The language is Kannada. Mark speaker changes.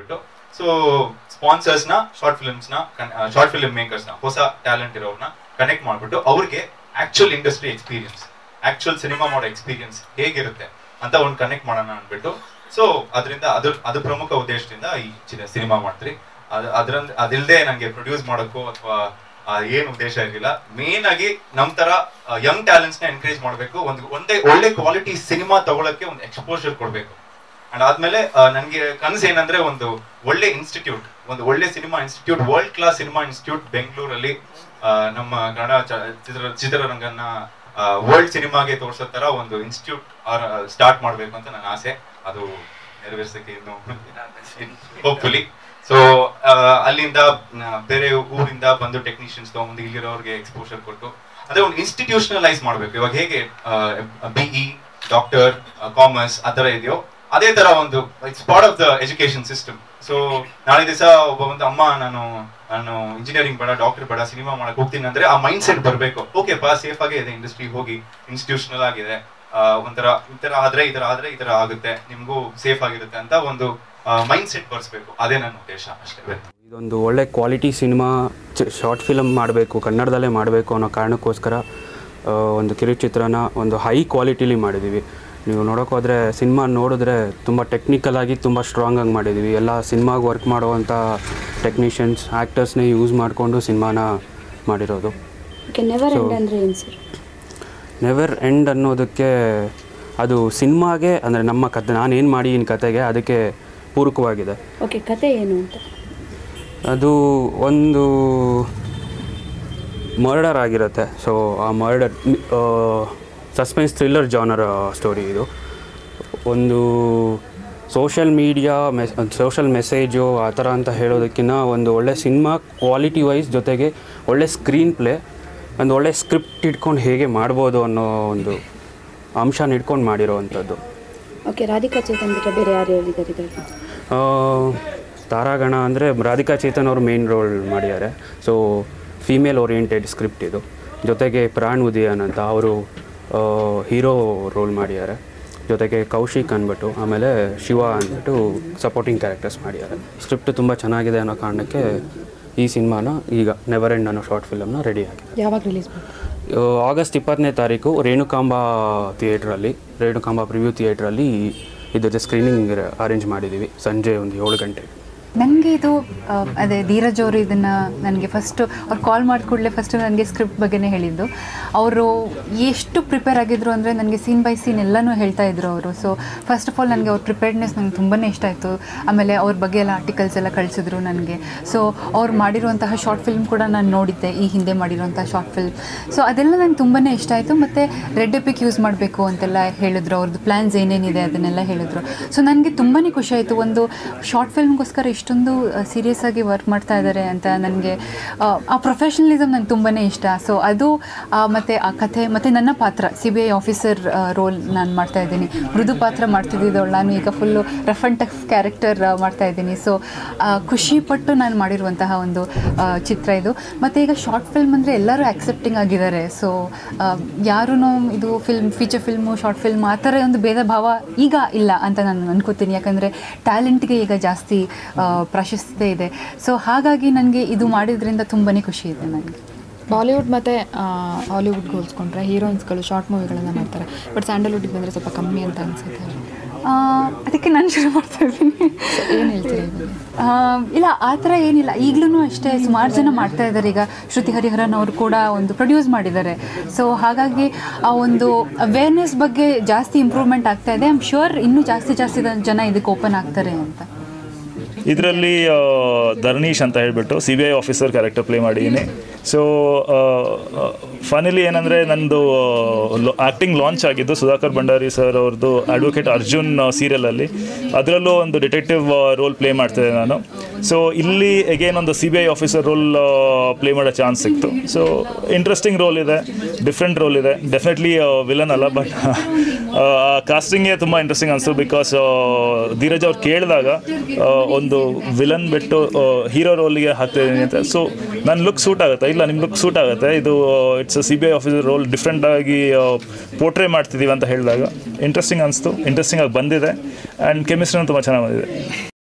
Speaker 1: ಮಾಡ್ಬಿಟ್ಟು ಸೊ ಸ್ಪಾನ್ಸರ್ಸ್ನ ಶಾರ್ಟ್ ಫಿಲ್ಮ್ ಮೇಕರ್ಸ್ನ ಹೊಸ ಟ್ಯಾಲೆಂಟ್ ಇರೋರ್ನ ಕನೆಕ್ಟ್ ಮಾಡ್ಬಿಟ್ಟು ಅವ್ರಿಗೆ actual industry experience, actual cinema ಮಾಡೋ ಎಕ್ಸ್ಪೀರಿಯನ್ಸ್ ಹೇಗಿರುತ್ತೆ ಅಂತ ಒಂದು ಕನೆಕ್ಟ್ ಮಾಡೋಣ ಅಂದ್ಬಿಟ್ಟು ಸೊ ಅದರಿಂದ ಅದು ಪ್ರಮುಖ ಉದ್ದೇಶದಿಂದ ಈ ಸಿನಿಮಾ ಮಾಡ್ತೀರಿ. ಅದಿಲ್ಲದೆ ನಂಗೆ ಪ್ರೊಡ್ಯೂಸ್ ಮಾಡೋಕ್ಕೋ ಅಥವಾ ಏನ್ ಉದ್ದೇಶ ಇರಲಿಲ್ಲ. ಮೇನ್ ಆಗಿ ನಮ್ ತರ ಯಂಗ್ ಟ್ಯಾಲೆಂಟ್ಸ್ ನ ಎನ್ಕರೇಜ್ ಮಾಡ್ಬೇಕು, ಒಳ್ಳೆ ಕ್ವಾಲಿಟಿ ಸಿನಿಮಾ ತಗೊಳಕ್ಕೆ ಒಂದು ಎಕ್ಸ್ಪೋಜರ್ ಕೊಡ್ಬೇಕು. ಅಂಡ್ ಆದ್ಮೇಲೆ ನನ್ಗೆ ಕನಸು ಏನಂದ್ರೆ ಒಂದು ಒಳ್ಳೆ ಇನ್ಸ್ಟಿಟ್ಯೂಟ್, ಒಂದು ಒಳ್ಳೆ cinema institute, world class cinema institute ಬೆಂಗಳೂರಲ್ಲಿ ನಮ್ಮ ಕನ್ನಡ ಚಿತ್ರರಂಗನ ವರ್ಲ್ಡ್ ಸಿನಿಮಾಗೆ ತೋರ್ಸೋ ತರ ಒಂದು ಇನ್ಸ್ಟಿಟ್ಯೂಟ್ ಸ್ಟಾರ್ಟ್ ಮಾಡ್ಬೇಕು ಅಂತ ನನ್ನ ಆಸೆ. ಅದು ನೆರವೇರ್ಸಕ್ಕೆ ಇನ್ನು ಹೋಪ್ಫುಲಿ. ಸೊ ಅಲ್ಲಿಂದ ಬೇರೆ ಊರಿಂದ ಬಂದು ಟೆಕ್ನಿಷಿಯನ್ಸ್ ತಗೊಂಡು ಇಲ್ಲಿರೋರಿಗೆ ಎಕ್ಸ್ಪೋಷರ್ ಕೊಟ್ಟು ಅದೇ ಒಂದು ಇನ್ಸ್ಟಿಟ್ಯೂಷನಲೈಸ್ ಮಾಡ್ಬೇಕು. ಇವಾಗ ಹೇಗೆ BE, ಡಾಕ್ಟರ್, ಕಾಮರ್ಸ್ ಆ ತರ ಇದೆಯೋ ಅದೇ ತರ ಒಂದು it's part of the education system. So ನಾಳೆ ದಿವಸ ಒಂದು ಅಮ್ಮ ನಾನು ಇಂಜಿನಿಯರಿಂಗ್ ಬೇಡ, ಡಾಕ್ಟರ್ ಬೇಡ, ಸಿನಿಮಾ ಮಾಡಕ್ ಹೋಗ್ತೀನಿ ಅಂದ್ರೆ ಆ ಮೈಂಡ್ ಸೆಟ್ ಬರ್ಬೇಕು. ಓಕೆ ಪಾ, ಸೇಫ್ ಆಗೇ ಇದೆ ಇಂಡಸ್ಟ್ರಿ, ಹೋಗಿ ಇನ್ಸ್ಟಿಟ್ಯೂಷನಲ್ ಆಗಿದೆ, ಒಂಥರ ಈ ತರ ಆದ್ರೆ ಈ ತರ ಆಗುತ್ತೆ, ನಿಮ್ಗೂ ಸೇಫ್ ಆಗಿರುತ್ತೆ ಅಂತ ಒಂದು ಮೈಂಡ್ ಸೆಟ್ ಬರ್ಸ್ಬೇಕು. ಅದೇ ನನ್ನ ಉದ್ದೇಶ ಅಷ್ಟೇ.
Speaker 2: ಇದೊಂದು ಒಳ್ಳೆ ಕ್ವಾಲಿಟಿ ಸಿನಿಮಾ ಶಾರ್ಟ್ ಫಿಲಮ್ ಮಾಡಬೇಕು, ಕನ್ನಡದಲ್ಲೇ ಮಾಡಬೇಕು ಅನ್ನೋ ಕಾರಣಕ್ಕೋಸ್ಕರ ಒಂದು ಕಿರುಚಿತ್ರನ ಒಂದು ಹೈ ಕ್ವಾಲಿಟಿಲಿ ಮಾಡಿದ್ದೀವಿ. ನೀವು ನೋಡೋಕ್ಕೋದ್ರೆ ಸಿನಿಮಾ ನೋಡಿದ್ರೆ ತುಂಬ ಟೆಕ್ನಿಕಲ್ ಆಗಿ ತುಂಬ ಸ್ಟ್ರಾಂಗ್ ಆಗಿ ಮಾಡಿದ್ದೀವಿ. ಎಲ್ಲ ಸಿನಿಮಾಗೆ ವರ್ಕ್ ಮಾಡುವಂಥ ಟೆಕ್ನಿಷಿಯನ್ಸ್, ಆ್ಯಕ್ಟರ್ಸ್ನೇ ಯೂಸ್ ಮಾಡಿಕೊಂಡು ಸಿನಿಮಾನ ಮಾಡಿರೋದು. ನೆವರ್ ಎಂಡ್ ಅನ್ನೋದಕ್ಕೆ ಅದು ಸಿನಿಮಾಗೆ ಅಂದರೆ ನಮ್ಮ ಕತೆ, ನಾನೇನು ಮಾಡಿದ್ದೀನಿ ಕತೆಗೆ ಅದಕ್ಕೆ ಪೂರಕವಾಗಿದೆ.
Speaker 3: ಓಕೆ, ಕತೆ ಏನು ಅಂತ?
Speaker 2: ಅದು ಒಂದು ಮರ್ಡರ್ ಆಗಿರುತ್ತೆ. ಸೊ ಆ murder suspense thriller genre story. ಇದು ಒಂದು ಸೋಷಲ್ ಮೆಸೇಜು ಆ ಥರ ಅಂತ ಹೇಳೋದಕ್ಕಿಂತ ಒಂದು ಒಳ್ಳೆ ಸಿನಿಮಾ ಕ್ವಾಲಿಟಿ ವೈಸ್, ಜೊತೆಗೆ ಒಳ್ಳೆ ಸ್ಕ್ರೀನ್ ಪ್ಲೇ, ಒಂದು ಒಳ್ಳೆ ಸ್ಕ್ರಿಪ್ಟ್ ಇಟ್ಕೊಂಡು ಹೇಗೆ ಮಾಡ್ಬೋದು ಅನ್ನೋ ಒಂದು ಅಂಶನ ಇಟ್ಕೊಂಡು ಮಾಡಿರೋವಂಥದ್ದು.
Speaker 3: ಓಕೆ, ರಾಧಿಕಾ ಚೇತನ್ ಬಿಟ್ಟರೆ ಬೇರೆ ಯಾರು ಹೇಳಿದ್ದಾರೆ?
Speaker 2: ತಾರಾಗಣ ಅಂದರೆ ರಾಧಿಕಾ ಚೇತನ್ ಅವರು ಮೇನ್ ರೋಲ್ ಮಾಡಿದ್ದಾರೆ. ಸೊ ಫೀಮೇಲ್ ಓರಿಯೆಂಟೆಡ್ ಸ್ಕ್ರಿಪ್ಟ್ ಇದು. ಜೊತೆಗೆ ಪ್ರಾಣ್ ಉದಯನ್ ಅಂತ ಅವರು ಹೀರೋ ರೋಲ್ ಮಾಡಿದ್ದಾರೆ. ಜೊತೆಗೆ ಕೌಶಿಕ್ ಅಂದ್ಬಿಟ್ಟು, ಆಮೇಲೆ ಶಿವ ಅಂದ್ಬಿಟ್ಟು ಸಪೋರ್ಟಿಂಗ್ ಕ್ಯಾರೆಕ್ಟರ್ಸ್ ಮಾಡಿದ್ದಾರೆ. ಸ್ಕ್ರಿಪ್ಟ್ ತುಂಬ ಚೆನ್ನಾಗಿದೆ ಅನ್ನೋ ಕಾರಣಕ್ಕೆ ಈ ಸಿನಿಮಾನ ಈಗ ನೆವರ್ ಎಂಡ್ ಅನ್ನೋ ಶಾರ್ಟ್ ಫಿಲಮ್ನ ರೆಡಿ ಆಗಿದೆ.
Speaker 3: ಯಾವಾಗ ರಿಲೀಸ್?
Speaker 2: ಆಗಸ್ಟ್ 20ನೇ ತಾರೀಕು ರೇಣುಕಾಂಬ ಪ್ರಿವ್ಯೂ ಥಿಯೇಟ್ರಲ್ಲಿ ಇದರ ಸ್ಕ್ರೀನಿಂಗ್ ಅರೇಂಜ್ ಮಾಡಿದ್ದೀವಿ ಸಂಜೆ ಒಂದು 7 ಗಂಟೆ.
Speaker 4: ನನಗೆ ಇದು ಅದೇ ಧೀರಜ್ ಅವರು ಇದನ್ನು ನನಗೆ ಅವ್ರು ಕಾಲ್ ಮಾಡಿದ ಕೂಡಲೇ ನನಗೆ ಸ್ಕ್ರಿಪ್ಟ್ ಬಗ್ಗೆನೇ ಹೇಳಿದ್ದು. ಅವರು ಎಷ್ಟು ಪ್ರಿಪೇರ್ ಆಗಿದ್ರು ಅಂದರೆ ನನಗೆ ಸೀನ್ ಬೈ ಸೀನ್ ಎಲ್ಲನೂ ಹೇಳ್ತಾ ಇದ್ರು ಅವರು. ಸೊ ಫಸ್ಟ್ ಆಫ್ ಆಲ್ ನನಗೆ ಅವ್ರ ಪ್ರಿಪೇರ್ಡ್ನೆಸ್ ನನಗೆ ತುಂಬಾ ಇಷ್ಟ ಆಯಿತು. ಆಮೇಲೆ ಅವ್ರ ಬಗ್ಗೆ ಎಲ್ಲ ಆರ್ಟಿಕಲ್ಸ್ ಎಲ್ಲ ಕಳಿಸಿದ್ರು ನನಗೆ. ಸೊ ಅವ್ರು ಮಾಡಿರುವಂತಹ ಶಾರ್ಟ್ ಫಿಲ್ಮ್ ಕೂಡ ನಾನು ನೋಡಿದ್ದೆ, ಈ ಹಿಂದೆ ಮಾಡಿರುವಂಥ ಶಾರ್ಟ್ ಫಿಲ್ಮ್. ಸೊ ಅದೆಲ್ಲ ನನಗೆ ತುಂಬಾ ಇಷ್ಟ ಆಯಿತು. ಮತ್ತು ರೆಡ್ ಎಪಿಕ್ ಯೂಸ್ ಮಾಡಬೇಕು ಅಂತೆಲ್ಲ ಹೇಳಿದ್ರು. ಅವ್ರದ್ದು ಪ್ಲ್ಯಾನ್ಸ್ ಏನೇನಿದೆ ಅದನ್ನೆಲ್ಲ ಹೇಳಿದ್ರು. ಸೊ ನನಗೆ ತುಂಬಾ ಖುಷಿ ಆಯಿತು. ಒಂದು ಶಾರ್ಟ್ ಫಿಲ್ಮ್ಗೋಸ್ಕರ ಇಷ್ಟೊಂದು ಸೀರಿಯಸ್ ಆಗಿ ವರ್ಕ್ ಮಾಡ್ತಾ ಇದ್ದಾರೆ ಅಂತ. ನನಗೆ ಆ ಪ್ರೊಫೆಷನಲಿಸಮ್ ನನಗೆ ತುಂಬಾ ಇಷ್ಟ. ಸೊ ಅದು ಮತ್ತು ಆ ಕಥೆ ಮತ್ತು ನನ್ನ ಪಾತ್ರ CBI ಆಫೀಸರ್ ರೋಲ್ ನಾನು ಮಾಡ್ತಾ ಇದ್ದೀನಿ. ಮೃದು ಪಾತ್ರ ಮಾಡ್ತಿದ್ದಿದ್ದವಳು ನಾನು ಈಗ full rough and tough character ಮಾಡ್ತಾ ಇದ್ದೀನಿ. ಸೊ ಖುಷಿಪಟ್ಟು ನಾನು ಮಾಡಿರುವಂತಹ ಒಂದು ಚಿತ್ರ ಇದು. ಮತ್ತು ಈಗ ಶಾರ್ಟ್ ಫಿಲ್ಮ್ ಅಂದರೆ ಎಲ್ಲರೂ ಆಕ್ಸೆಪ್ಟಿಂಗ್ ಆಗಿದ್ದಾರೆ. ಸೊ ಯಾರೂ ಇದು ಫೀಚರ್ ಫಿಲ್ಮು, ಶಾರ್ಟ್ ಫಿಲ್ಮ್ ಆ ಥರ ಒಂದು ಭೇದ ಭಾವ ಈಗ ಇಲ್ಲ ಅಂತ ನಾನು ಅನ್ಕೋತೀನಿ. ಯಾಕಂದರೆ ಟ್ಯಾಲೆಂಟ್ಗೆ ಈಗ ಜಾಸ್ತಿ ಪ್ರಶಸ್ತಿ ಇದೆ. ಸೊ ಹಾಗಾಗಿ ನನಗೆ ಇದು ಮಾಡಿದ್ರಿಂದ ತುಂಬಾ ಖುಷಿ ಇದೆ ನನಗೆ.
Speaker 3: ಬಾಲಿವುಡ್ ಮತ್ತು ಹಾಲಿವುಡ್ಗೆ ಹೋಲಿಸ್ಕೊಂಡ್ರೆ ಹೀರೋಯಿನ್ಸ್ಗಳು ಶಾರ್ಟ್ ಮೂವಿಗಳನ್ನು ಮಾಡ್ತಾರೆ, ಬಟ್ ಸ್ಯಾಂಡಲ್ವುಡ್ಗೆ ಬಂದರೆ ಸ್ವಲ್ಪ ಕಮ್ಮಿ ಅಂತ ಅನಿಸುತ್ತೆ.
Speaker 4: ಅದಕ್ಕೆ ನಾನು ಶುರು ಮಾಡ್ತಾ ಇದ್ದೀನಿ.
Speaker 3: ಏನು ಹೇಳ್ತೀರಾ?
Speaker 4: ಇಲ್ಲ, ಆ ಥರ ಏನಿಲ್ಲ. ಈಗಲೂ ಅಷ್ಟೇ ಸುಮಾರು ಜನ ಮಾಡ್ತಾ ಇದ್ದಾರೆ. ಈಗ ಶ್ರುತಿ ಹರಿಹರನ್ ಅವರು ಕೂಡ ಒಂದು ಪ್ರೊಡ್ಯೂಸ್ ಮಾಡಿದ್ದಾರೆ. ಸೊ ಹಾಗಾಗಿ ಆ ಒಂದು ಅವೇರ್ನೆಸ್ ಬಗ್ಗೆ ಜಾಸ್ತಿ ಇಂಪ್ರೂವ್ಮೆಂಟ್ ಆಗ್ತಾ ಇದೆ. ಐ ಆಮ್ ಶ್ಯೂರ್ ಇನ್ನೂ ಜಾಸ್ತಿ ಜನ ಇದಕ್ಕೆ ಓಪನ್ ಆಗ್ತಾರೆ ಅಂತ.
Speaker 5: ಇದರಲ್ಲಿ ಧರ್ನೀಶ್ ಅಂತ ಹೇಳಿಬಿಟ್ಟು CBI ಆಫೀಸರ್ ಕ್ಯಾರೆಕ್ಟರ್ ಪ್ಲೇ ಮಾಡಿದ್ದೀನಿ. ಸೊ ಫೈನಲಿ ಏನಂದರೆ ನಂದು ಆ್ಯಕ್ಟಿಂಗ್ ಲಾಂಚ್ ಆಗಿದ್ದು ಸುಧಾಕರ್ ಭಂಡಾರಿ ಸರ್ ಅವ್ರದ್ದು ಅಡ್ವೊಕೇಟ್ ಅರ್ಜುನ್ ಸೀರಿಯಲಲ್ಲಿ. ಅದರಲ್ಲೂ ಒಂದು ಡಿಟೆಕ್ಟಿವ್ ರೋಲ್ ಪ್ಲೇ ಮಾಡ್ತಿದ್ದೆ ನಾನು. ಸೊ ಇಲ್ಲಿ ಎಗೇನ್ ಒಂದು CBI ಆಫೀಸರ್ ರೋಲ್ ಪ್ಲೇ ಮಾಡೋ ಚಾನ್ಸ್ ಸಿಕ್ತು. ಸೊ ಇಂಟ್ರೆಸ್ಟಿಂಗ್ ರೋಲ್ ಇದೆ, ಡಿಫ್ರೆಂಟ್ ರೋಲ್ ಇದೆ. ಡೆಫಿನೆಟ್ಲಿ ವಿಲನ್ ಅಲ್ಲ, ಬಟ್ ಕಾಸ್ಟಿಂಗೇ ತುಂಬ ಇಂಟ್ರೆಸ್ಟಿಂಗ್ ಅನಿಸ್ತು. ಬಿಕಾಸ್ ಧೀರಜ್ ಅವ್ರು ಕೇಳಿದಾಗ ಒಂದು ವಿಲನ್ ಬಿಟ್ಟು ಹೀರೋ ರೋಲಿಗೆ ಹಾಕ್ತಿದ್ದೀನಿ ಅಂತ. ಸೊ ನನ್ನ ಲುಕ್ ಸೂಟ್ ಆಗುತ್ತೆ, ಇಲ್ಲ ನಿಮ್ಮ ಲುಕ್ ಸೂಟ್ ಆಗುತ್ತೆ, ಇದು ಇಟ್ಸ್ CBI ಆಫೀಸರ್ ರೋಲ್ ಡಿಫ್ರೆಂಟಾಗಿ ಪೋರ್ಟ್ರೇ ಮಾಡ್ತಿದ್ದೀವಿ ಅಂತ ಹೇಳಿದಾಗ ಇಂಟ್ರೆಸ್ಟಿಂಗ್ ಅನಿಸ್ತು. ಇಂಟ್ರೆಸ್ಟಿಂಗ್ ಆಗಿ ಬಂದಿದೆ ಆ್ಯಂಡ್ ಕೆಮಿಸ್ಟ್ರಿನೂ ತುಂಬ ಚೆನ್ನಾಗಿ ಬಂದಿದೆ.